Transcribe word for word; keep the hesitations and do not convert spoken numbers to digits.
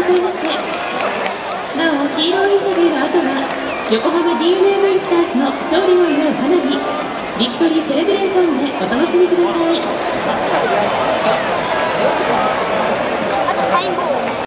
ざいますね。なおヒーローインタビューの後は横浜 ディーエヌエー ベイスターズの勝利を祝う花火ビクトリーセレブレーションでお楽しみください。 あとサインボール